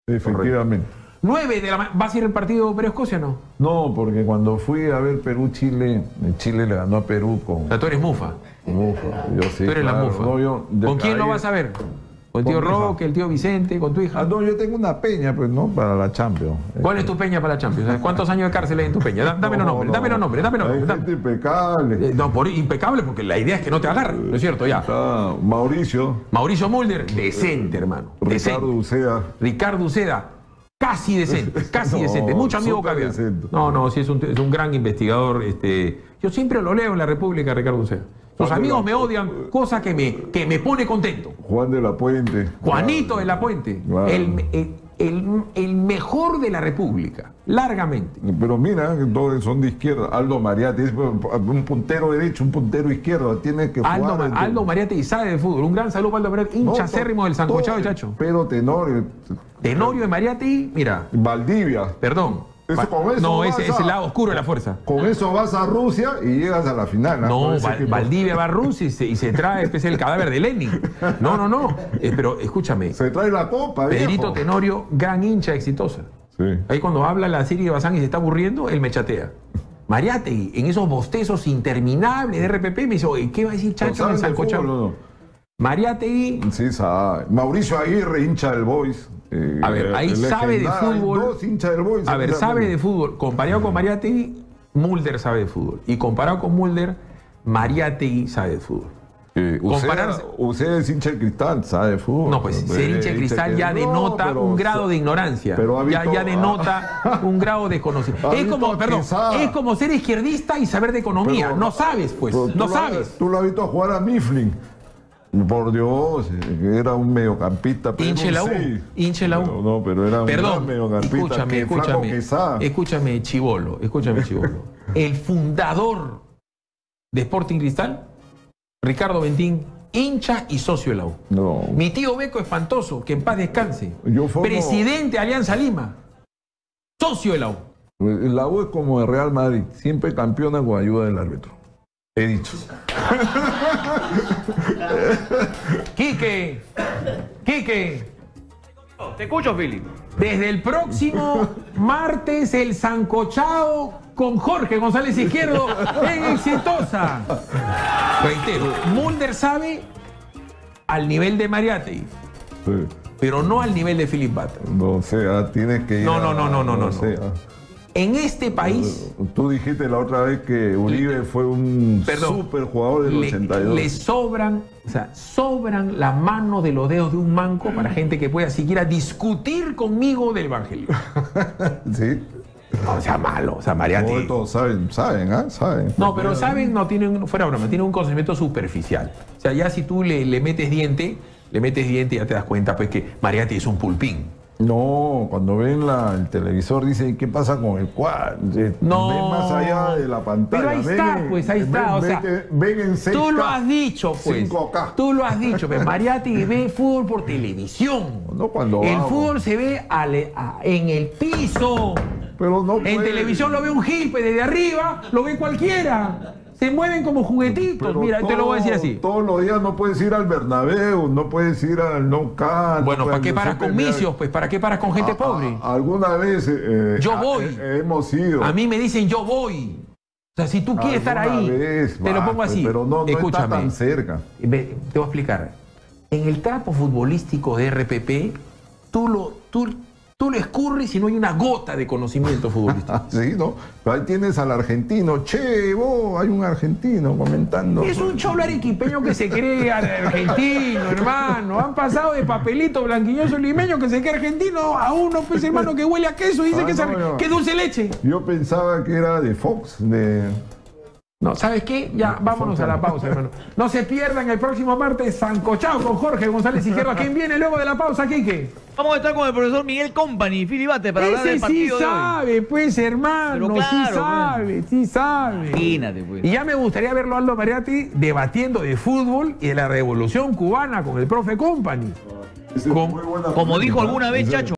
Efectivamente. 9 de la mañana. ¿Vas a ir al partido Perú-Escocia o no? No, porque cuando fui a ver Perú-Chile, Chile le ganó a Perú con... O sea, tú eres mufa. Mufa, yo sí. Tú eres claro, la mufa. No, ¿Con quién lo vas a ver? ¿Con el tío Roque, el tío Vicente, con tu hija? Ah, no, yo tengo una peña, pues, ¿no? Para la Champions. ¿Cuál es tu peña para la Champions? ¿Cuántos años de cárcel hay en tu peña? Dame los nombres, dame los nombres, dame los nombres. Hay gente impecable. No, impecable porque la idea es que no te agarren, ¿no es cierto? Ya. Está Mauricio Mulder, decente, hermano. Ricardo Uceda. Ricardo Uceda, casi decente, casi decente. Mucho amigo caviar. No, sí, es un gran investigador. Yo siempre lo leo en La República, Ricardo Uceda. Los amigos me odian, cosa que me pone contento. Juan de la Puente. Juanito de la Puente. Claro. El mejor de la República, largamente. Pero mira, todos son de izquierda. Aldo Mariatti es un puntero derecho, un puntero izquierdo. Tiene que jugar. Aldo Mariatti sabe de fútbol. Un gran saludo para Aldo Mariatti, hincha acérrimo del sancochado de Chacho. Pero Tenorio. Tenorio de Mariatti, mira. Valdivia. Perdón. Eso ese es el lado oscuro de la fuerza. Con eso vas a Rusia y llegas a la final. No, Valdivia va a Rusia y se trae el cadáver de Lenin. No. Pero escúchame. Se trae la copa, Pedrito viejo. Tenorio, gran hincha exitosa. Sí. Ahí cuando habla la serie de Bazán y se está aburriendo, él me chatea. Mariatti, en esos bostezos interminables de RPP, me dice, oye, ¿qué va a decir Chacho en el sancochado? No. Mariatti. Sí, sabe. Mauricio Aguirre, hincha del Boys. A ver, ahí sabe de fútbol. Dos hinchas del Boys. A ver, sabe de fútbol. Comparado con Mariatti, Mulder sabe de fútbol. Y comparado con Mulder, Mariatti sabe de fútbol. Usted es hincha de Cristal, sabe de fútbol. No, pues ser hincha de Cristal ya denota un grado de ignorancia. Ya denota un grado de desconocimiento. Es como ser izquierdista y saber de economía. No sabes, pues. No sabes. Tú lo has visto jugar a Mifflin. Por Dios, era un mediocampista. Hinche la U. No, pero era un gran mediocampista. Escúchame, chibolo. El fundador de Sporting Cristal, Ricardo Bentín, hincha y socio de la U. No. Mi tío Beco Espantoso, que en paz descanse. Presidente de Alianza Lima, socio de la U. La U es como el Real Madrid, siempre campeona con ayuda del árbitro. He dicho. Quique. Te escucho, Philip. Desde el próximo martes, el sancochado con Jorge González Izquierdo en Exitosa. Reitero, Mulder sabe al nivel de Mariatti, Sí. pero no al nivel de Philip Butter. No, o sea, tienes que ir. No. Sea. En este país... Tú dijiste la otra vez que Uribe fue un super jugador del 82. Le sobran la mano de los dedos de un manco para gente que pueda siquiera discutir conmigo del evangelio. Sí. No, sea malo, Mariatti. Todos saben. No, pero saben, fuera broma, tiene un conocimiento superficial. O sea, ya si tú le metes diente, ya te das cuenta pues que Mariatti es un pulpín. No, cuando ven el televisor dicen, ¿qué pasa con el cuadro? No. Ven más allá de la pantalla. Pero ahí está. Ven en 6K. Tú lo has dicho, pues. 5K. Tú lo has dicho, pues. Mariatti ve fútbol por televisión. No, cuando el fútbol se ve en el piso. Pero no en televisión lo ve un gil, pues desde arriba lo ve cualquiera. Se mueven como juguetitos. Pero mira, te lo voy a decir así. Todos los días no puedes ir al Bernabéu, no puedes ir al Nou Camp. Bueno, ¿para qué paras con misios? Pues ¿para qué paras con gente pobre? Alguna vez yo voy. Hemos ido. A mí me dicen yo voy. O sea, si tú quieres estar ahí, te lo pongo así. Pero no escúchame, está tan cerca. Te voy a explicar. En el trapo futbolístico de RPP, tú lo escurres y no hay una gota de conocimiento futbolístico. Sí, ¿no? Pero ahí tienes al argentino. Che, vos, hay un argentino comentando. Es un cholo arequipeño que se cree argentino, hermano. Han pasado de papelito blanquiñoso limeño que se cree argentino a uno, pues, hermano, que huele a queso y dice que es dulce leche. Yo pensaba que era de Fox, No, ¿sabes qué? Ya, vámonos a la pausa, hermano. No se pierdan el próximo martes sancochado con Jorge González Izquierdo. ¿Quién viene luego de la pausa, Quique? Vamos a estar con el profesor Miguel Company, Philip Butter, para hablar del partido sí sabe, pues, hermano. Pero claro, sí sabe. Imagínate, pues. Y ya me gustaría verlo a Aldo Mariatti debatiendo de fútbol y de la revolución cubana con el profe Company. Como dijo alguna vez, Chacho.